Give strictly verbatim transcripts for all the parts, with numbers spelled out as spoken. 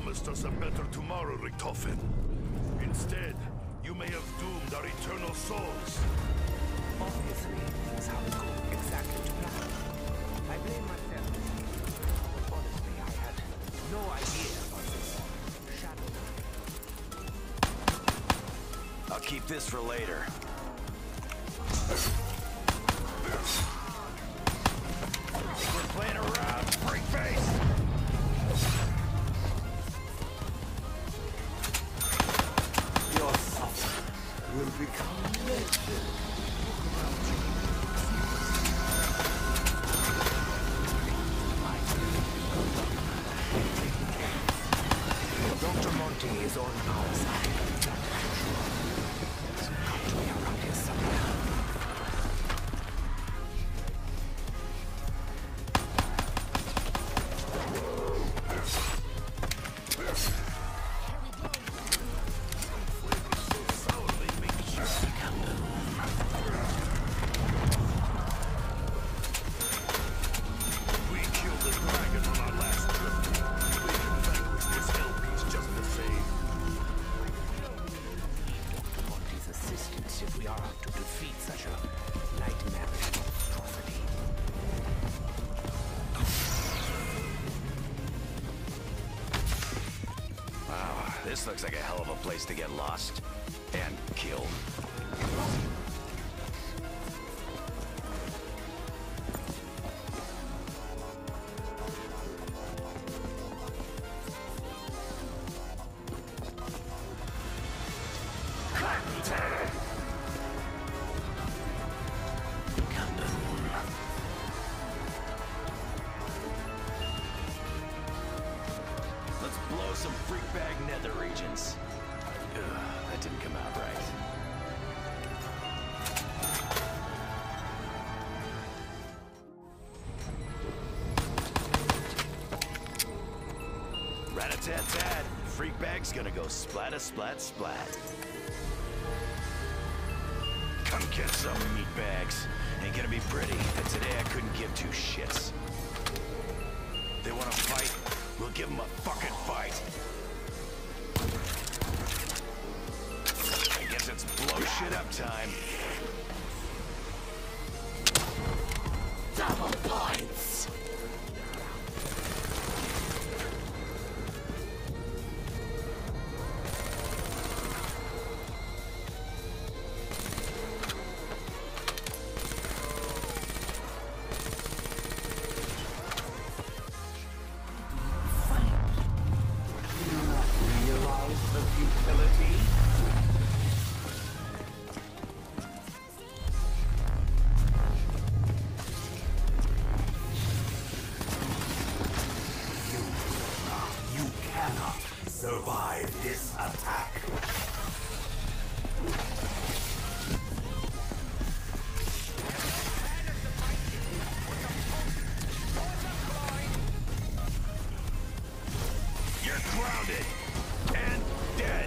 promised us a better tomorrow, Richtofen. Instead, you may have doomed our eternal souls. Obviously, things haven't gone exactly to plan. I blame myself. But honestly, I had no idea about this shadow. I'll keep this for later. We're playing around, freak face! Your suffering will become legend. Doctor Monty is on our side. He's got to be around here somewhere. This looks like a hell of a place to get lost and killed. Some freak bag nether regions. Ugh, that didn't come out right. Rat-a-tat-tat. Freak bag's gonna go splat-a-splat-splat. Come get some meat bags. Ain't gonna be pretty, but today I couldn't give two shits. They wanna fight? We'll give them a fucking fight. I guess it's blow shit up time. Double points. Survive this attack. You're grounded and dead.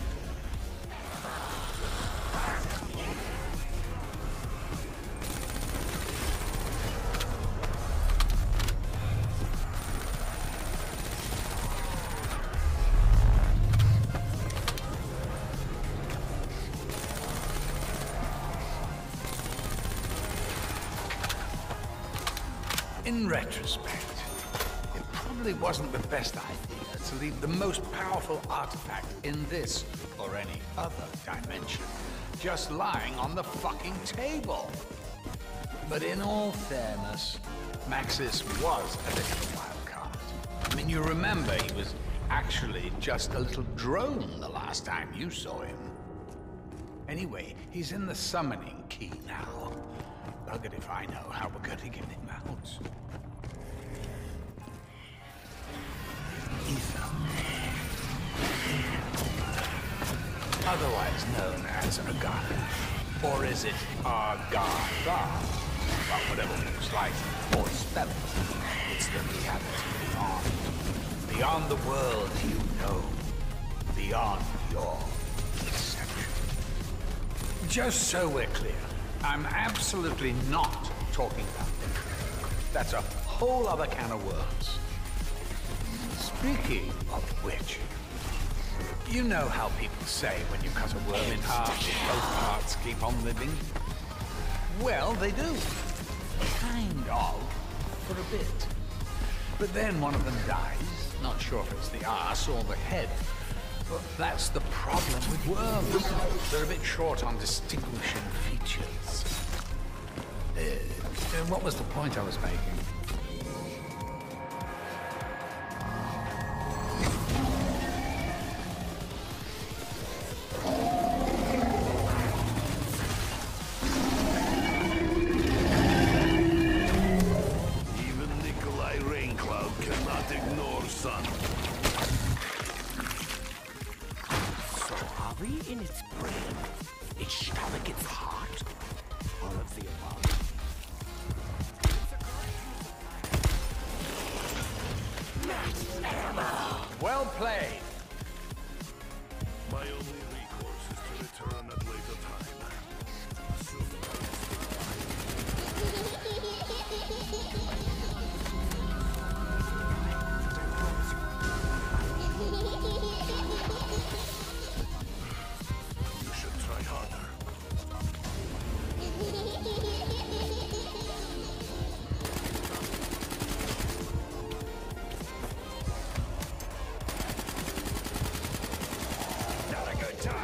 In retrospect, it probably wasn't the best idea to leave the most powerful artifact in this or any other dimension just lying on the fucking table. But in all fairness, Maxis was a little wild card. I mean, you remember he was actually just a little drone the last time you saw him. Anyway, he's in the summoning key now. Buggered if I know how we're going to get him out. Ether. Otherwise known as Agana. Or is it Argana? Well, whatever you slice or spell it, it's the reality beyond. Beyond the world you know. Beyond your perception. Just so we're clear, I'm absolutely not talking about it. That's a whole other can of worms. Speaking of which, you know how people say when you cut a worm in half, both parts keep on living? Well, they do. Kind of. For a bit. But then one of them dies. Not sure if it's the arse or the head. But that's the problem with worms. They're a bit short on distinguishing features. Uh, uh, what was the point I was making? In its brain, its stomach gets hot. All of the above. Well played. My only recourse is to return at later time. Assuming I You should try harder. Not a good time.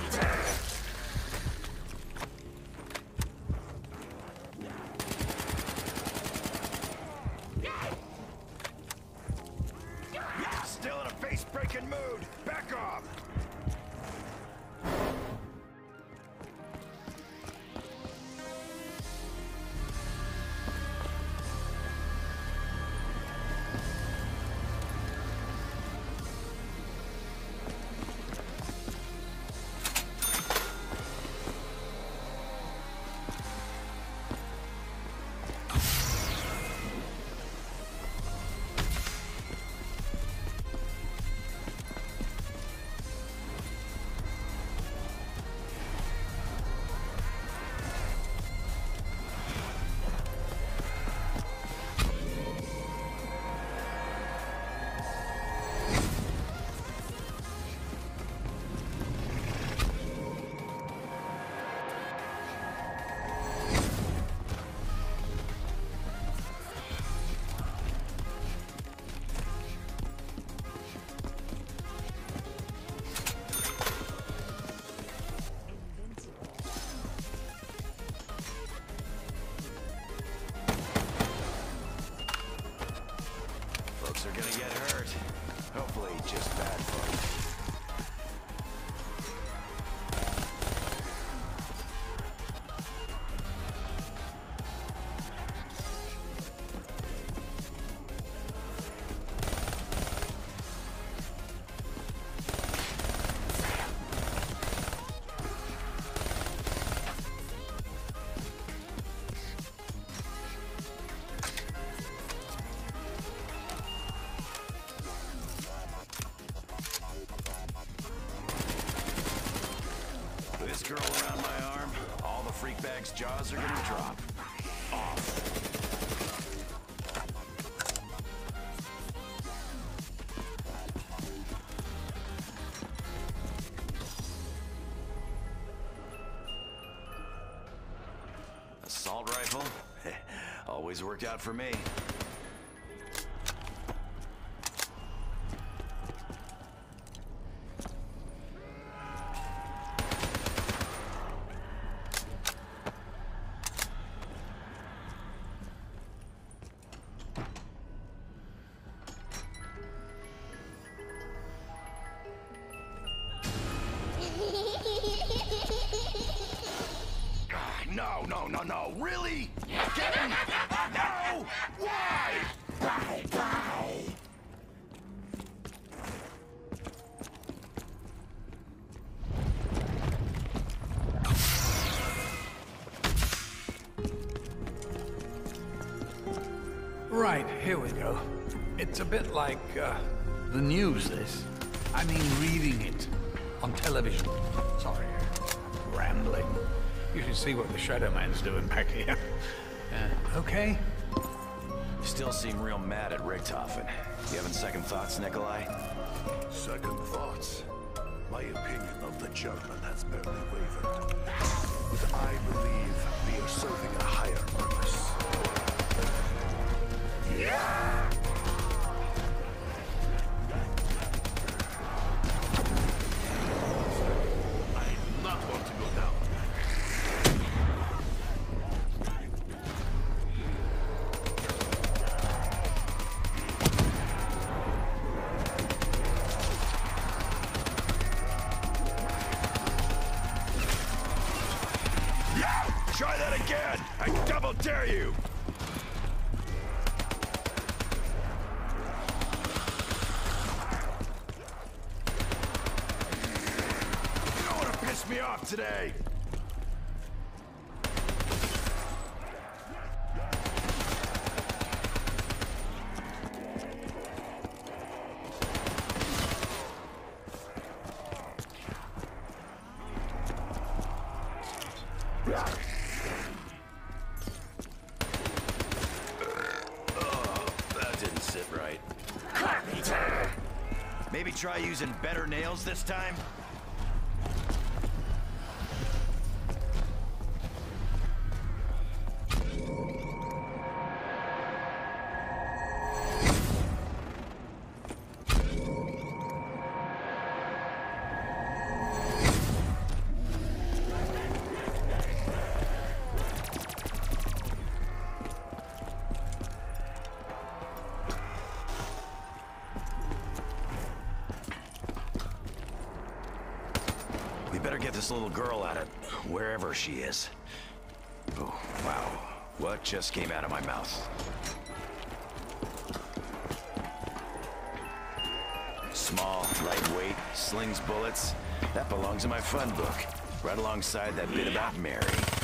Still in a face-breaking mood. Back off. Are gonna get hurt. Hopefully, just bad fun. This girl around my arm, all the freak bag's jaws are gonna drop. Off. Assault rifle? Always worked out for me. No, no, no, no. Really? Get him! No! Why? Bye, bye. Right, here we go. It's a bit like, uh, the news, this. I mean, reading it on television. Sorry, rambling. You should see what the Shadow Man's doing back here. Uh, okay? You still seem real mad at Richtofen. You having second thoughts, Nikolai? Second thoughts. My opinion of the German has barely wavered. But I believe we are serving a higher purpose. Yeah! I do not want to go down. Try that again! I double dare you! You don't want to piss me off today! Right. Maybe try using better nails this time? We better get this little girl out of wherever she is. Oh, wow. What just came out of my mouth? Small, lightweight, slings bullets. That belongs in my fun book. Right alongside that bit about Mary.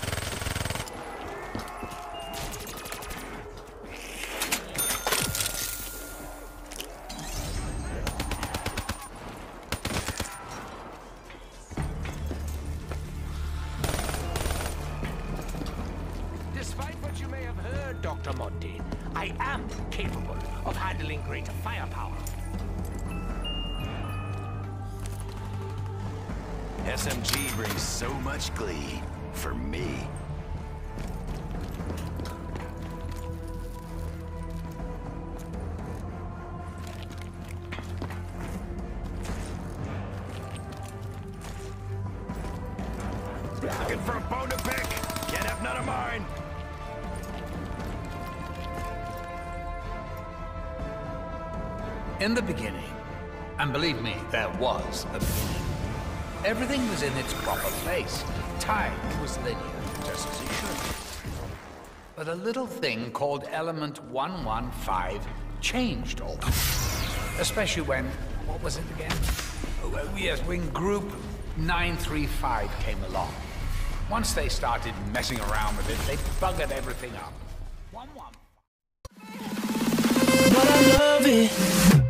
Despite what you may have heard, Doctor Monty, I am capable of handling greater firepower. S M G brings so much glee for me. Looking for a bone to pick? Can't have none of mine. In the beginning, and believe me, there was a beginning, everything was in its proper place. Time was linear, just as it should be. But a little thing called element one one five changed all that. Especially when, what was it again? Oh, yes, when group nine three five came along. Once they started messing around with it, they buggered everything up. One one. But I love it.